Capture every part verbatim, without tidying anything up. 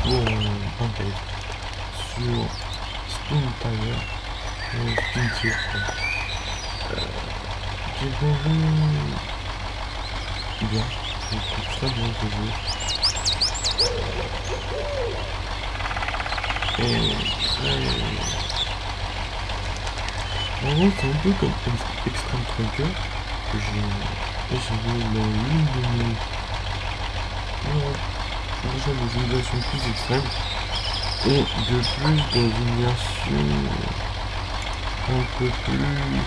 pour euh, un test sur Spin Tire, euh, Spin Tire, euh, j'ai bien vu, bien, j'ai trouvé très bien ce jeu. Et très... En gros, c'est un peu comme Extreme Trucker que j'ai essayé dans l'une de mes... Non, déjà des simulations plus extrêmes. Et de plus dans une version un peu plus...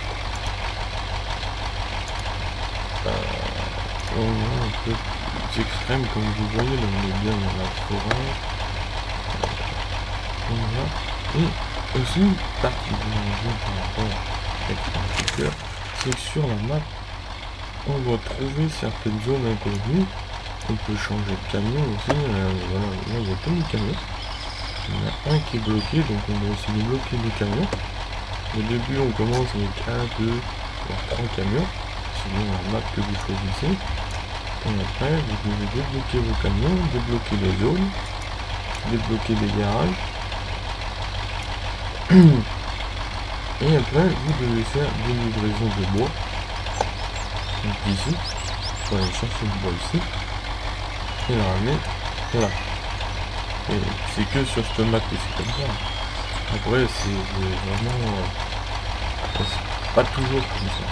Euh, un peu plus extrême, comme vous voyez, là on est bien dans la forêt. Euh, voilà. Et aussi une particularité par rapport à Extreme Trucker, c'est que sur la map, on doit trouver certaines zones inconnues. On peut changer de camion aussi. Euh, voilà, là il y a plein de camions. Il y en a un qui est bloqué, donc on va essayer de bloquer le camion. Au début, on commence avec un, deux, voire trois camions, selon la map que vous choisissez. Et après, vous devez débloquer vos camions, débloquer les zones, débloquer les garages. Et après, vous devez faire des livraisons de bois. Donc ici, il faut aller chercher du bois ici. Et le ramener là. Et c'est que sur cette map que c'est comme ça. Après, c'est vraiment... Euh, c'est pas toujours comme ça.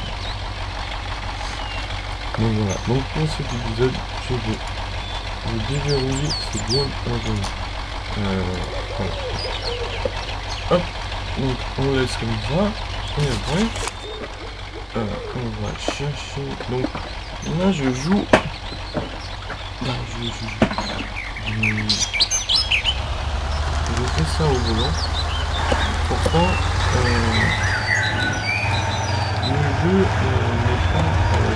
Donc voilà. Donc pour cet épisode, je vais vous déverrouiller ces zones inconnues. Euh, voilà. Hop. Donc on laisse comme ça. Et après, euh, on va chercher... Donc là, je joue... Là, je joue... Je... Je fais ça au volant. Pourquoi euh, le jeu euh, n'est pas euh,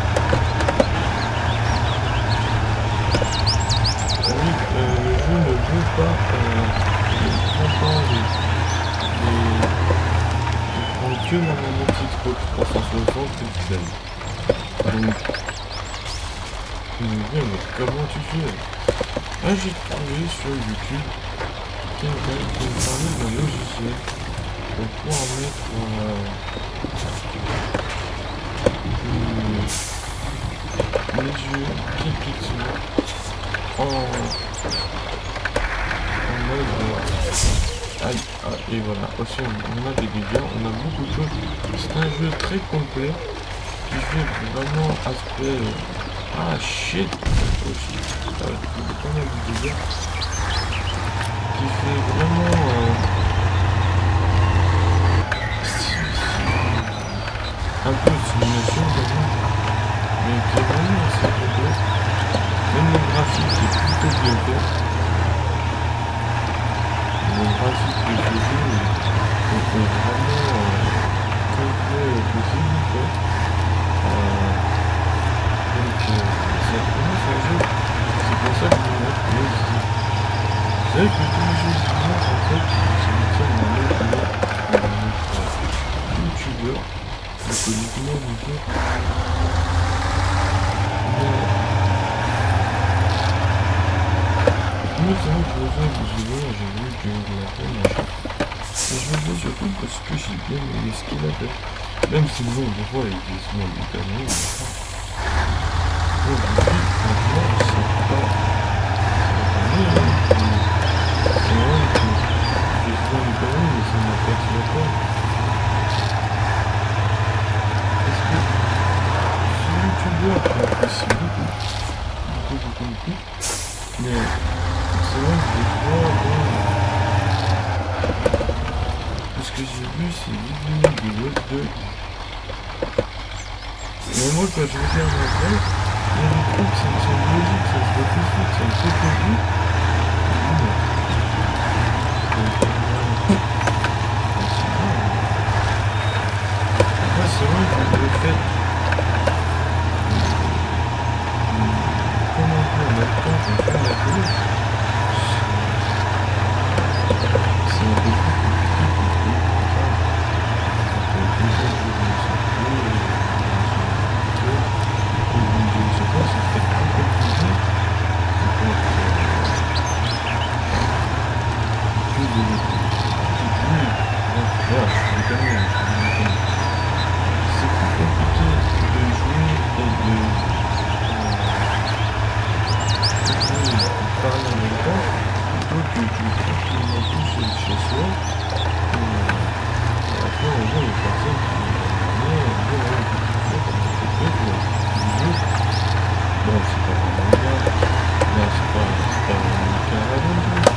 oui, euh, le jeu ne veut pas euh, il prend pas les, les il prend que la manette Xbox trois cent soixante et le donc il me dit mais comment tu fais? Là j'ai trouvé sur YouTube quelqu'un qui me parlait d'un logiciel pour pouvoir mettre euh, les, les yeux qui pixels en, en mode euh, aïe, ah, et voilà, aussi on, on a des dégâts, on a beaucoup de choses. C'est un jeu très complet qui fait vraiment aspect euh, ah shit aussi, euh, pas mal de dégâts qui fait vraiment euh, un peu de simulation mais qui est vraiment assez complet. Même le graphique est plutôt bien fait. Le graphique de ce jeu est, est vraiment euh, complet et possible fait. Euh, donc euh, c'est vraiment un jeu, c'est pour ça que je me mets ici. C'est vrai que tous les jeux vidéo en fait, c'est le thème d'un autre youtubeur, donc uniquement du coup. Mais c'est vrai que le jeu que j'ai vu, j'ai vu que la peine machin. Et je le fais surtout parce que j'ai bien aimé ce qu'il a fait. Même si bon, des fois il est souvent du camion, machin. Donc du coup, franchement, c'est pas... C'est pas mieux, hein. C'est vrai que j'ai souvent du camion, mais ça m'aperçoit pas. Parce que ce youtubeur qui apprécie beaucoup, beaucoup, beaucoup, beaucoup, mais c'est vrai que des fois, bon, parce que j'ai vu ces vidéos de l'autre deux, mais moi quand je regarde après, il y a des trucs, ça me semble logique, ça se voit tout de suite, ça me fait plaisir. Après c'est vrai que le fait comment on peut en même temps qu'on fait la télé, c'est un peu plus compliqué pour trouver comme ça. Donc déjà je vais me sentir, et je me dis, je sais pas, ça fait un peu plaisir. Donc de... Oui, voilà, je suis déconné, je suis déconné. C'est plus compliqué de jouer et de... Euh, de parler en même temps, plutôt que de jouer tranquillement tout seul chez soi. Et, euh, à la fin, on voit les personnes qui... Mais, bon, ouais, on peut tout faire, comme on peut faire, du jeu. Bon, c'est pas vraiment bien. Là, c'est pas, c'est pas vraiment le cas à la bonne chose.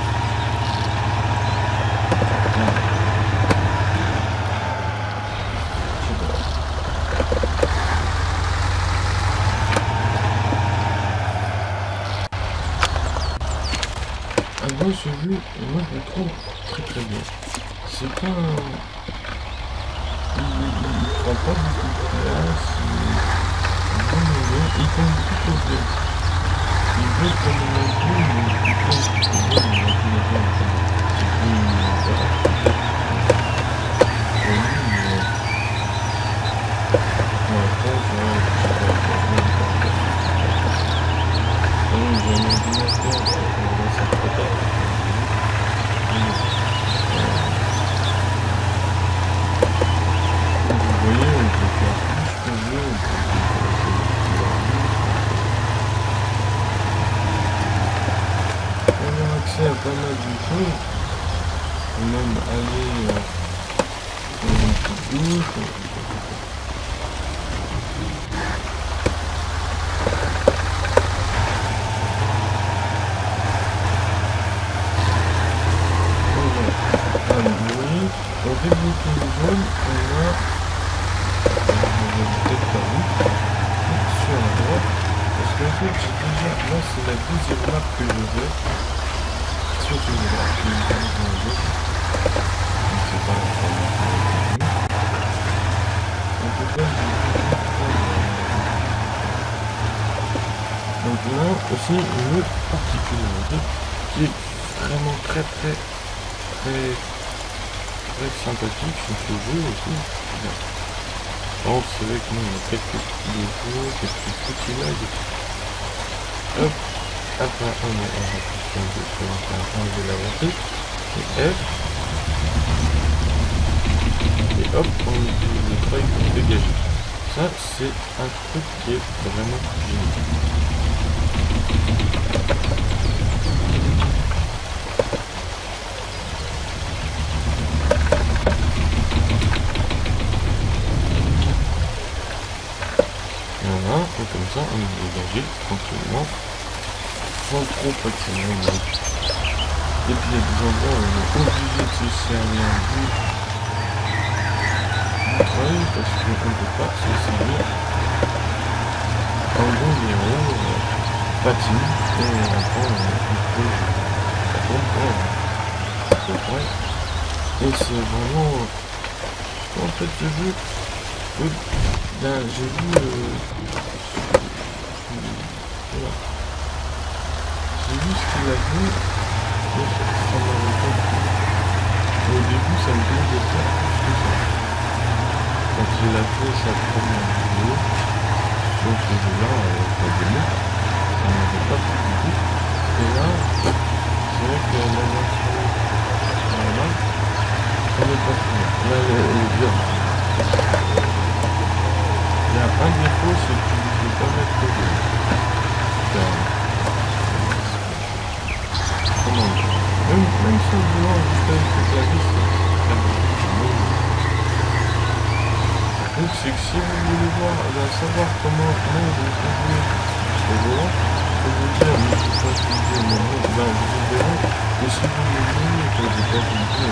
Alors ce jeu, moi je le trouve très très bien. C'est pas un... Il, il, il prend pas beaucoup de place, il, il, il tombe plutôt bien. Il veut comme un jeu, mais il tombe plutôt bien, il a tout bien. Et puis, voilà, c'est pour lui, mais... Bon, après, je vais j'ai un ordinateur, on va ça trop tard. Vous voyez, on peut faire tout ce qu'on veut, on peut avoir accès à pas mal de choses, on peut même aller euh, dans une petite douche, on peut... Pour débloquer une zone, on a, peut-être pas vu, sur la droite, parce qu'en fait j'ai déjà, là c'est la deuxième map que je fais, sur ce jeu-là, qui est dans un jeu, donc c'est pas la première fois que je l'ai vu. En tout cas, j'ai donc là aussi une particularité qui est vraiment très très très très sympathique sur ce jeu aussi. Alors c'est vrai que nous on a quelques petits défauts, quelques petits lags. Hop, après on est en répétition de ce qu'on va enlever l'avancée. Et F. Et hop, on utilise le treuil pour dégager. Ça c'est un truc qui est vraiment génial. Voilà, et comme ça on est dégagé tranquillement, sans trop fatiguer. Et puis il y a des endroits où on est obligé de se servir du treuil parce qu'on ne peut pas se servir. En gros, les héros euh, patinent et après on peut ça tombe pas. Et c'est vraiment... En fait ce jeu... Là, j'ai vu... Euh, voilà. J'ai vu ce qu'il a fait. Et ça m'avait pas plu. Au début, ça me plaisait pas plus que ça. Quand il a fait sa première vidéo sur ce jeu-là, avec la démo, ça m'avait pas plu du tout. Et là, c'est vrai que la version normale, ça m'est pas plu. Là, elle est bien. Il y a un défaut, c'est que tu ne peux pas mettre de jeu. Comment dire, même, même si on voulant juste avec le clavier, c'est très bien. Donc c'est que si vous voulez voir, là, savoir comment comment vous jouer au volant, je peux vous dire, mais je ne peux pas utiliser le moment, ben vous verrez, et si vous le voulez, quand je n'ai pas utilisé,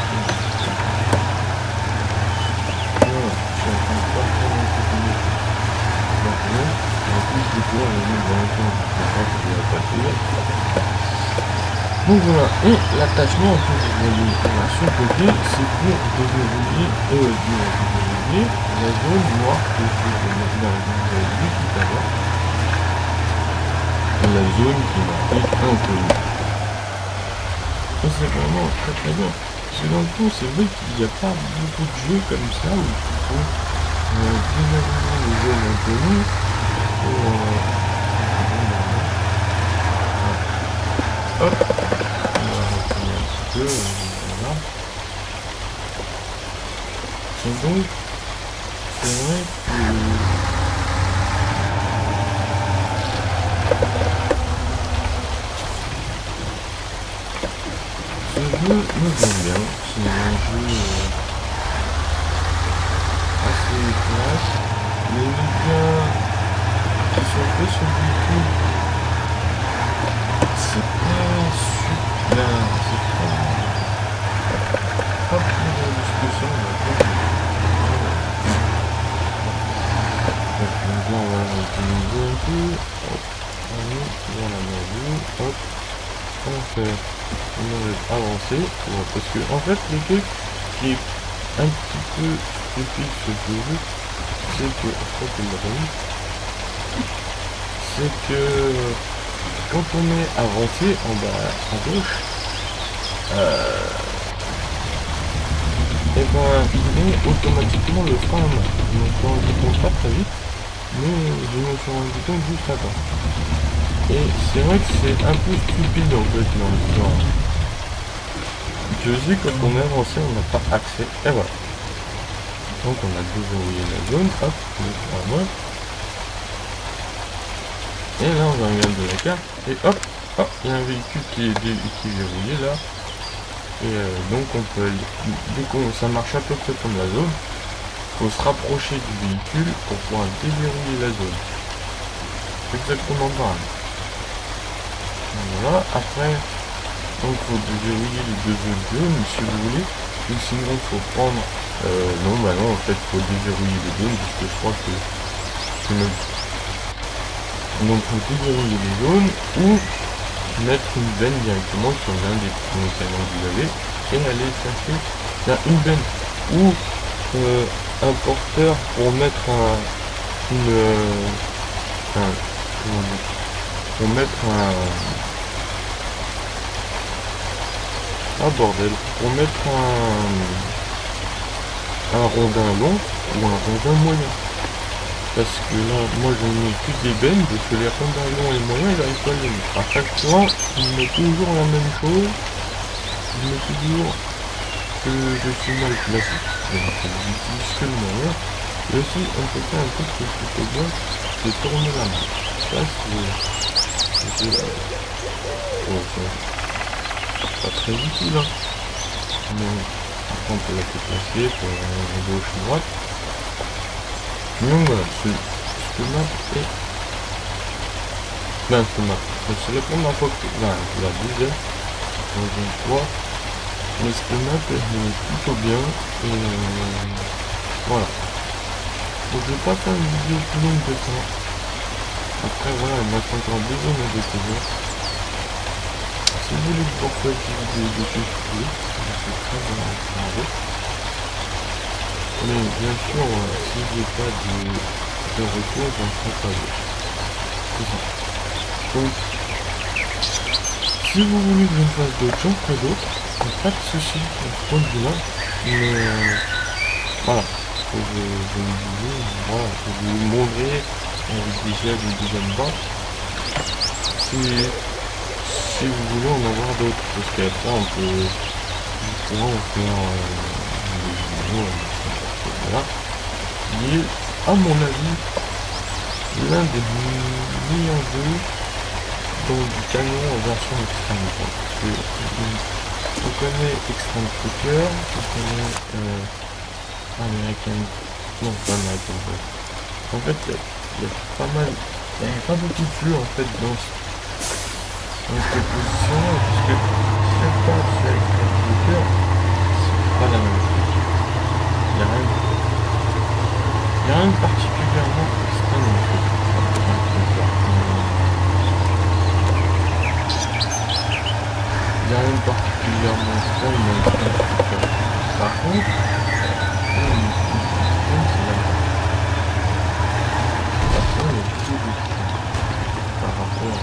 voilà, je suis en train de pas faire un peu de maintenant, en plus du coup, on a mis dans le temps, je ne sais pas si elle va passer. Donc voilà, et l'attachement que vous voyez là sur le côté, c'est pour déverrouiller, euh, déverrouiller la zone noire que je vais mettre là, vous avez vu tout à l'heure. La zone qui est marquée inconnue. Et c'est vraiment très très bien. Parce que dans le fond, c'est vrai qu'il n'y a pas beaucoup de jeux comme ça où il faut euh, déverrouiller les zones inconnues pour... Euh, hop, on va reprendre un petit peu. arbres. Et donc, c'est vrai que... ce jeu me vient bien, c'est un jeu euh, assez classe, mais les gars qui sont faits sur YouTube, c'est pas super, c'est pas, pas plus réaliste que ça, on va dire. Donc là on va utiliser un peu, hop, allez, voilà la vue, hop, on va faire on va avancer, ouais, parce que en fait le truc qui est un petit peu stupide sur ce jeu, c'est que, je crois qu'il l'a pas mis, c'est que quand on est avancé en bas à gauche, euh, et ben il met automatiquement le frein à main. Je me suis rendu compte pas très vite, mais je me suis rendu compte juste avant. Et c'est vrai que c'est un peu stupide en fait dans l'histoire. Je sais quand on est avancé on n'a pas accès, et voilà. Donc on a déverrouillé la zone, hop, le frein à main. Et là on va regarder la carte, et hop, hop, il y a un véhicule qui est, dé qui est verrouillé là. Et euh, donc on peut aller, dès qu'on ça marche à peu près comme la zone, il faut se rapprocher du véhicule pour pouvoir déverrouiller la zone. C'est exactement pareil. Voilà, après, donc il faut déverrouiller les deux autres zones si vous voulez, ou sinon il faut prendre, euh, non bah non en fait il faut déverrouiller les zones, parce que je crois que c'est même... Donc il faut déverrouiller les zones, ou mettre une benne directement sur l'un des canons que vous avez, et aller chercher là, une benne, ou euh, un porteur pour mettre un, une, euh, un, comment dire, pour mettre un, ah bordel, pour mettre un, un rondin long ou un rondin moyen. Parce que là, moi je ne mets que des bennes, parce que les rondins longs et moyens, ils n'arrivent pas à les mettre. À chaque fois, il met toujours la même chose, il met toujours que je suis mal placé. Donc j'utilise que le moyen. Et aussi, on peut faire un truc que je fais bien, c'est tourner la main. Ça, c'est... c'est oh, pas très utile, hein. Mais après, on peut la déplacer pour la gauche ou droite. Donc voilà, ce, ce map est... Ben, ce map, c'est la première fois que... Ben, la deuxième, dans une fois. Mais ce map est plutôt bien. Et euh, voilà. Donc je vais pas faire une vidéo plus longue que ça. Après voilà, il me reste encore deux zones à découvrir. Si vous voulez que je vous refasse des vidéos de tout ce que je suis très bien entendu. Mais bien sûr, euh, si j'ai pas de, de retour, j'en ferai pas d'autres. C'est ça. Donc, si vous voulez que je me fasse d'autres, j'en ferai d'autres. Pas de soucis à ce point de vue-là. Mais euh, voilà. Je, je, je, voilà, je vais vous montrer avec déjà une deuxième barre si, si vous voulez en avoir d'autres, parce qu'après on peut on pourra en faire euh, des vidéos, voilà, qui est à mon avis l'un des meilleurs jeux dans du canon en version extrême, parce que on connaît Extreme Trucker, on connaît euh, American, non pas American, en fait il y, y a pas mal, il n'y a pas beaucoup de jeux en fait dans, dans cette position là, puisque chaque fois que c'est Extreme Trucker, c'est pas la même chose, il n'y a rien de il n'y a rien de particulièrement extrême en fait, il n'y a rien de particulièrement extrême dans Extreme Trucker. Par contre, par rapport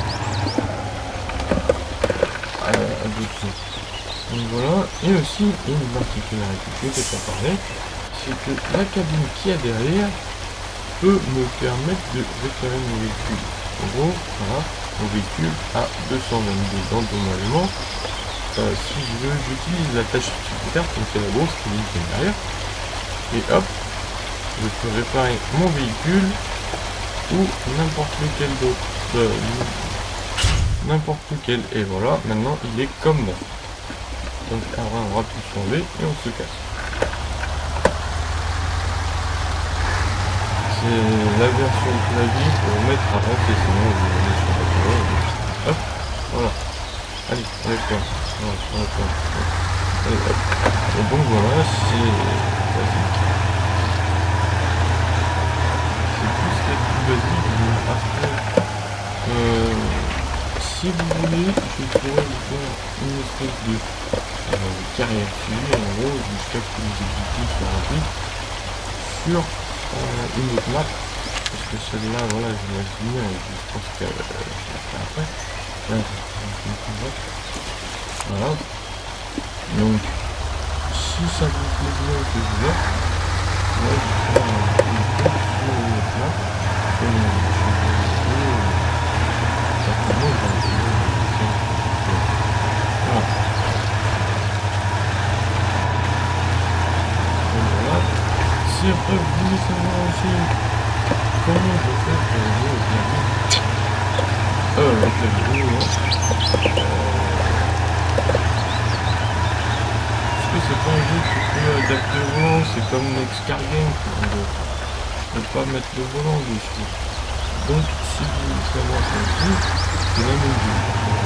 à, à, à d'autres choses. Donc voilà, et aussi une particularité que je t'ai pas parlé, c'est que la cabine qu'il y a derrière peut me permettre de réparer mon véhicule. En gros, voilà, mon véhicule a deux cent vingt-deux d'endommagement, euh, si je veux, j'utilise la tâche supplémentaire, comme c'est la grosse qui est derrière, et hop, je peux réparer mon véhicule ou n'importe lequel d'autre, euh, n'importe lequel, et voilà, maintenant il est comme neuf. Donc après on rappuie sur V et on se casse. C'est la version clavier pour mettre à rentrer, sinon vous allez sur la voie, hop, voilà. Allez, on est plein. Voilà, on est plein. Allez, hop. Et donc voilà, c'est basique. C'est tout ce qui est plus basique. Après, euh, si vous voulez, je pourrais vous faire une espèce de euh, carrière suivie, en gros, jusqu'à ce que les objectifs soient remplis sur euh, une autre map. Parce que celle-là, voilà, je la finis et je pense que euh, je la ferai après. Là, voilà. Donc, si ça vous plaît bien que je vois, moi je vais faire un peu sur une autre map. Et je vais essayer, certainement, je vais essayer. Voilà. Donc voilà. Si après vous voulez savoir aussi comment je fais pour jouer au clavier, euh, le clavier, non. Euh, c'est pas un jeu qui peut adapter au volant, c'est comme Next Car Game, je peux pas mettre le volant dessus. Donc si vous voulez savoir ce que c'est, c'est la même chose.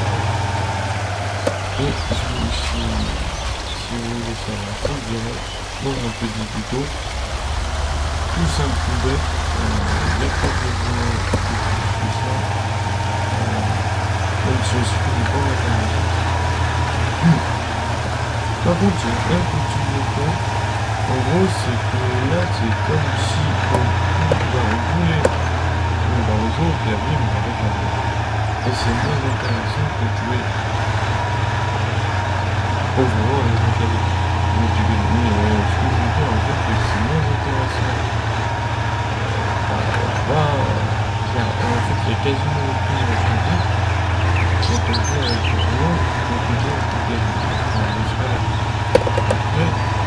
Et si, si, si vous voulez savoir ça, je dirais dans un petit tuto, tout simple tout bête, il n'y a pas besoin de tout ça, euh, même si on se fait pas la musique. Par contre, j'ai un petit défaut. En gros, c'est que là, c'est comme si on va rouler dans le jeu au clavier, mais avec la voix. Et c'est moins intéressant que de jouer au volant avec le clavier. Donc, je vais dire, euh, ce que je veux dire, en fait, que c'est moins intéressant. Euh, là, en fait, il y a quasiment aucune activité. Quand on joue avec le volant, on peut jouer avec le clavier. Après,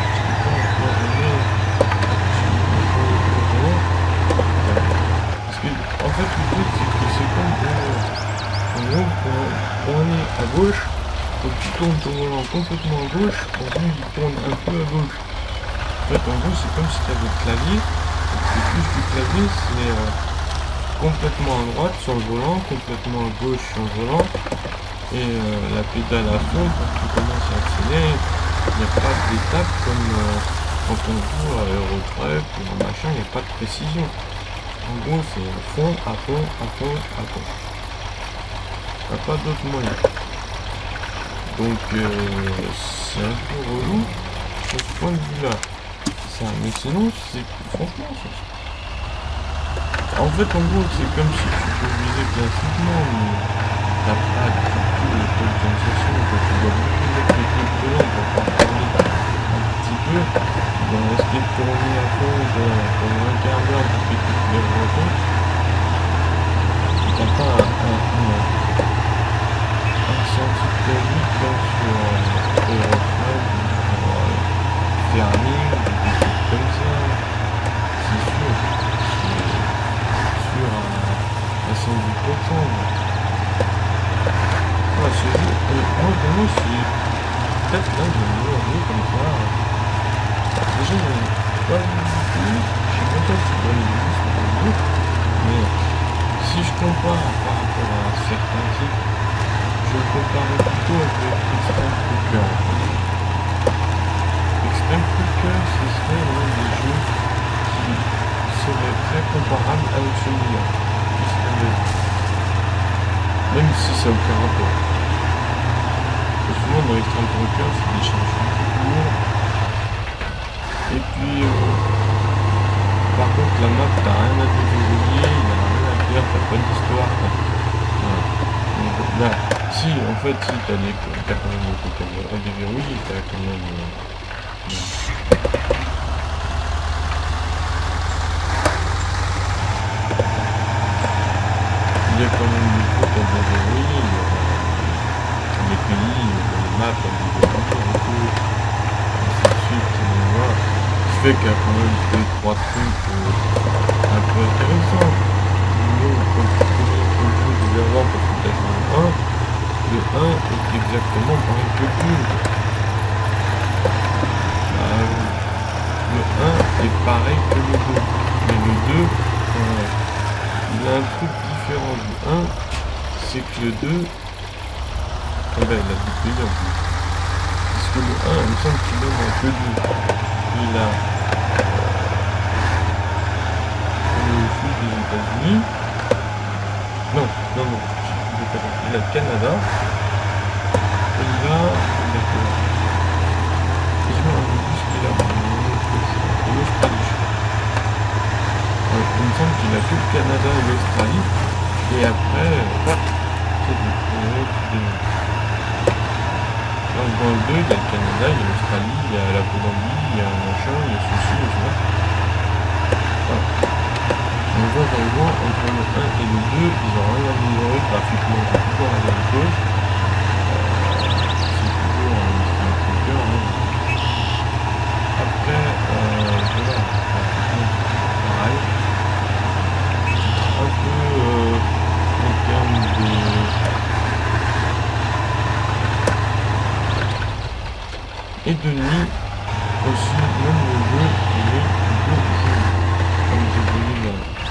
parce que en fait le truc c'est que c'est comme en gros quand on est à gauche, quand tu tournes ton volant complètement à gauche, en gros il tourne un peu à gauche. En fait en gros c'est comme si tu avais le clavier, c'est plus du clavier, c'est euh, complètement à droite sur le volant, complètement à gauche sur le volant, et euh, la pédale à fond quand tu commences à accélérer. Il n'y a pas d'étape comme euh, quand on joue à Eurotrack ou un machin, il n'y a pas de précision. En gros, c'est à fond, à fond, à fond, à fond. Il n'y a pas d'autre moyen. Donc, euh, c'est un peu relou sur ce point de vue-là. Ça, mais sinon, c'est franchement, ça. En fait, en gros, c'est comme si tu conduisais classiquement, mais t'as pas du tout le taux de sensation, quand tu dois beaucoup mettre les clés de volant pour pas tourner un petit peu, tu dois rester tourné à fond pendant un quart d'heure pour que tu te lèves en compte. T'as pas un, un, un, un senti très vite comme sur Eurotrack ou sur euh, Ferming ou des trucs comme ça. C'est sûr, c'est sûr à, à cent dix pour cent. Ah, ce jeu, euh, moi pour moi c'est peut-être là je vais jouer comme ça. Déjà je n'ai pas vu du tout, je sais même pas si c'est dans les vidéos sur le jeu, mais si je compare par rapport à certains titres, je comparais plutôt avec Extreme Cooker. Extreme Cooker ce serait l'un des jeux qui serait très comparable avec celui-là. Même si ça n'a aucun rapport. Souvent dans Extreme Cooker, c'est des changements plus lourds. Et puis, euh, par contre, la map, t'as rien à déverrouiller, il n'y a rien à faire, t'as pas d'histoire. Voilà. Donc là, si, en fait, si t'as des, t'as quand même des trucs à déverrouiller, t'as quand même. Euh, il y a quand même des trucs à déverrouiller. Les pays, les maps, map avec des cours, ainsi de suite, et voilà. Ce fait qu'il y a quand même deux trois trucs euh, un peu intéressants. Sinon, quand tu connais le jeu déjà avant parce que tu as joué au un, le un est exactement pareil que le deux. Bah, le un est pareil que le deux, mais le deux, euh, il a un truc différent du un, c'est que le deux, eh ben, il a du payant. Parce que le un, il me semble qu'il en a que deux. Il a euh, le sud des États-Unis. Non, non, non, il a le Canada. Et il a. Il a quoi? Je me rappelle plus ce qu'il a. En Australie, je crois. Ouais, il me semble qu'il a que le Canada et l'Australie. Et après, hop, c'est du dans le deux, il y a le Canada, il y a l'Australie, il y a la Colombie, il y a un machin, il y a ceci, et cela. Voilà. On voit vraiment entre le un et le deux, ils ont rien amélioré graphiquement, c'est toujours la même chose. Euh, c'est toujours un Street Fighter. Hein. Après, euh, voilà, pareil. Un peu euh, en termes de... et de nuit aussi, même le jeu il est plutôt joli, comme j'ai dit là.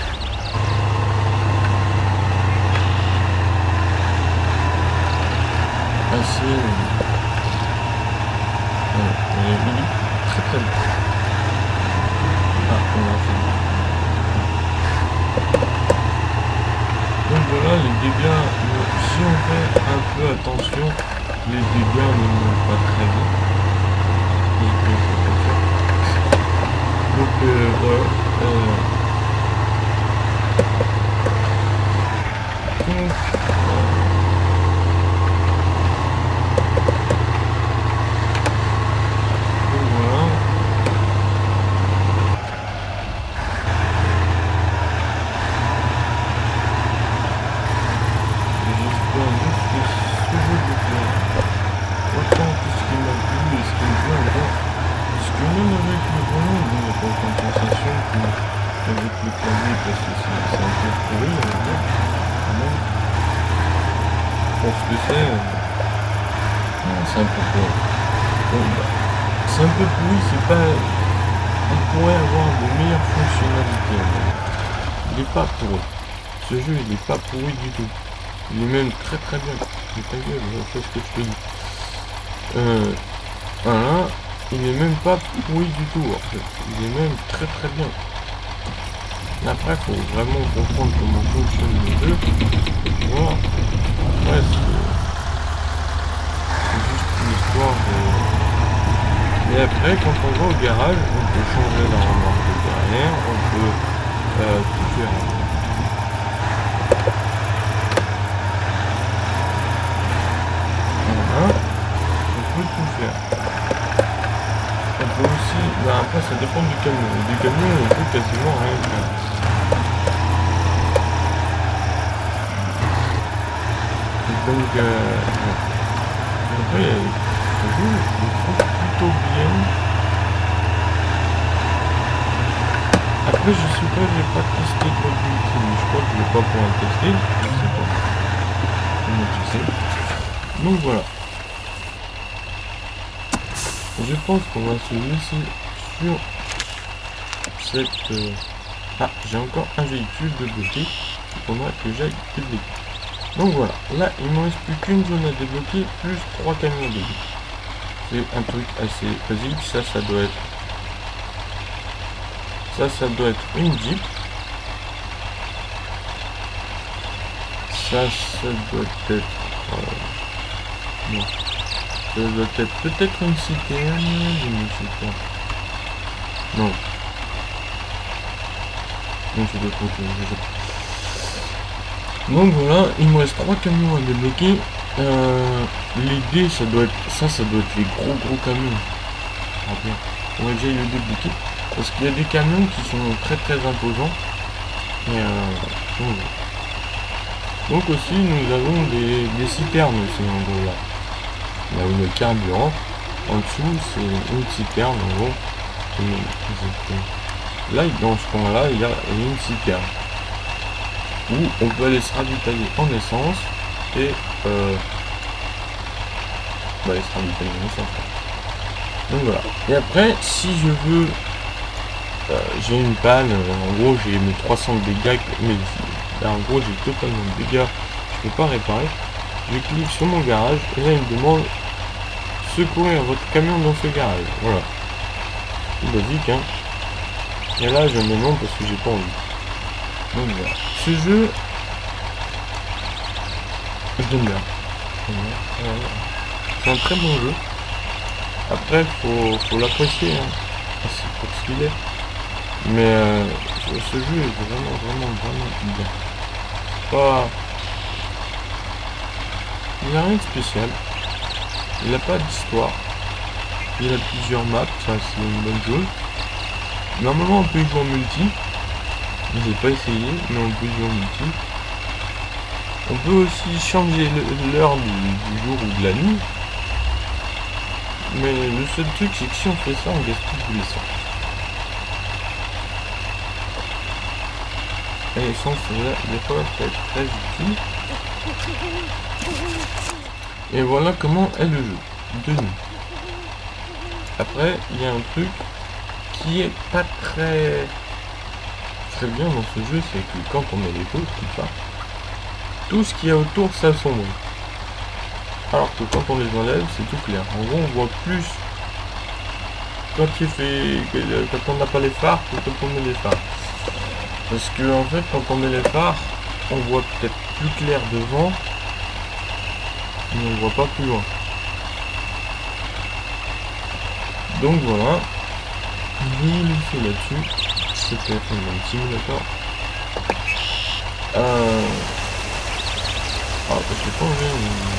Assez euh, il est très très bien. Ah, on a fait. Donc voilà, les dégâts, si on fait un peu attention, les dégâts ne montent pas très vite. Donc euh, voilà. Euh, donc, euh, donc voilà. J'espère juste que ce jeu de plaire. Autant que ce qui m'a plu et ce qui me plaît encore. Parce que même avec le volant, bon, il n'y a pas autant de sensation qu'avec le clavier parce que c'est un peu pourri, on va dire. Quand même. Pour ce que c'est, euh, c'est un peu pourri. Bon, bah, c'est un peu pourri, c'est pas... On pourrait avoir de meilleures fonctionnalités. Il n'est pas pourri. Ce jeu, il n'est pas pourri du tout. Il est même très très bien. Mais ta gueule, je fais ce que je te dis. Euh, voilà. Il n'est même pas pourri du tout en fait. Il est même très très bien. Après, il faut vraiment comprendre comment fonctionne le jeu. Voilà. Après, c'est juste une histoire de... Et après, quand on va au garage, on peut changer la remorque de derrière, on peut euh, tout faire. Voilà. On peut tout faire. On peut aussi, bah après ça dépend du camion. Du camion on peut quasiment rien faire. Donc euh, après le jeu je le trouve plutôt bien. Après je sais pas, j'ai pas testé Call of Duty, mais je crois que je vais pas pouvoir le tester. Je sais pas. Comment tu sais. Donc voilà. Je pense qu'on va se laisser sur cette... Euh... Ah, j'ai encore un véhicule de bloqué. Il faudra que j'aille débloquer. Donc voilà, là il ne me reste plus qu'une zone à débloquer, plus trois camions de vie. C'est un truc assez basique, ça, ça doit être... Ça, ça doit être une Jeep. Ça, ça doit être... Euh... Non. Ça doit être peut-être une citerne, je ne sais pas. Non. Non, ça doit être autre chose. Donc voilà, il me reste trois camions à débloquer. Euh, les dés, ça doit être... Ça, ça doit être les gros gros camions. Ah bien. On va déjà le débloquer. Parce qu'il y a des camions qui sont très très imposants. Et euh... donc, donc aussi, nous avons des, des citernes aussi en gros là. là où le carburant, en dessous c'est une citerne en gros. Et là dans ce coin là il y a une citerne où on peut aller se ravitailler en essence et euh, bah, aller se ravitailler en essence. Donc voilà. Et après si je veux euh, j'ai une panne, euh, en gros j'ai mes trois cents dégâts, mais là en gros j'ai totalement de dégâts, je peux pas réparer. Je clique sur mon garage et là il me demande secourir votre camion dans ce garage. Voilà. C'est basique hein. Et là je mets non parce que j'ai pas envie. Donc voilà. Ce jeu, je l'aime bien. C'est un très bon jeu. Après faut, faut l'apprécier hein. C'est pour ce qu'il est. Mais euh, ce jeu est vraiment vraiment vraiment bien. Pas... Il n'y a rien de spécial. Il n'a pas d'histoire. Il a plusieurs maps, ça c'est une bonne chose. Normalement on peut y jouer en multi. Je n'ai pas essayé, mais on peut y jouer en multi. On peut aussi changer l'heure du, du jour ou de la nuit. Mais le seul truc c'est que si on fait ça, on gaspille de l'essence. Et l'essence des fois peut être très utile. Et voilà comment est le jeu de nuit. Après, il y a un truc qui est pas très très bien dans ce jeu, c'est que quand on met les choses tout ça, tout ce qu'il y a autour s'assombrit. Alors que quand on les enlève, c'est tout clair. En gros, on voit plus quand il fait, quand on n'a pas les phares que quand on met les phares. Parce que en fait, quand on met les phares, on voit peut-être plus clair devant, mais on voit pas plus loin. Donc voilà, je vous laisse là-dessus. C'était un petit simulateur. Euh... Ah, je sais pas, mais...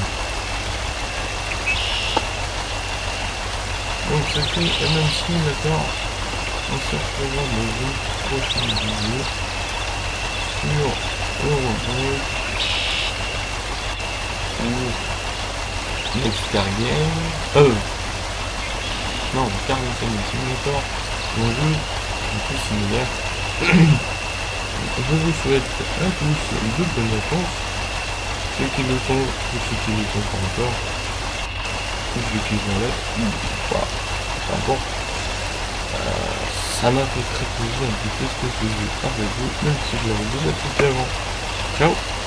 Donc c'était un même simulateur. On se retrouvera dans une prochaine vidéo sur Eurobike ou Nextar Game. Euh... Non, Car Simulator, un jeu un peu similaire. Je vous souhaite à tous de bonnes vacances. Ceux qui le sont, ou ceux qui ne le sont pas encore, ou ceux qui vont l'être, voilà, peu importe. Euh, ça m'a fait très plaisir de tester ce jeu avec vous, même si je l'avais déjà testé avant. Ciao!